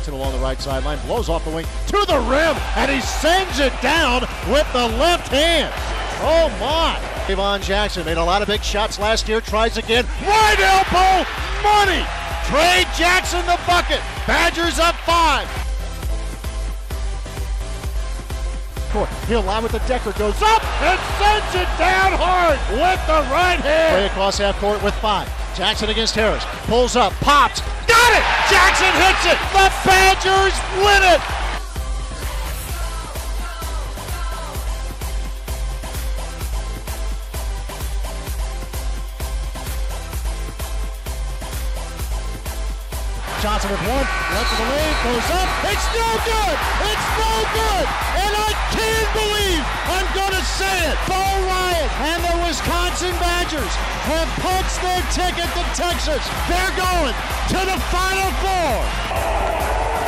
Jackson along the right sideline, blows off the wing to the rim, and he sends it down with the left hand. Oh my! Davon Jackson made a lot of big shots last year, tries again, right elbow, money! Trey Jackson the bucket, Badgers up 5. He'll line with the Decker, goes up and sends it down hard with the right hand. Play across half court with 5. Jackson against Harris, pulls up, pops, got it! Jackson hits it! The Badgers win it! Johnson with 1, left of the lane, goes up, it's no good! It's no good! And I can't believe I'm gonna say it! Bo Ryan and the Wisconsin Badgers have punched their ticket to Texas. They're going to the Final Four!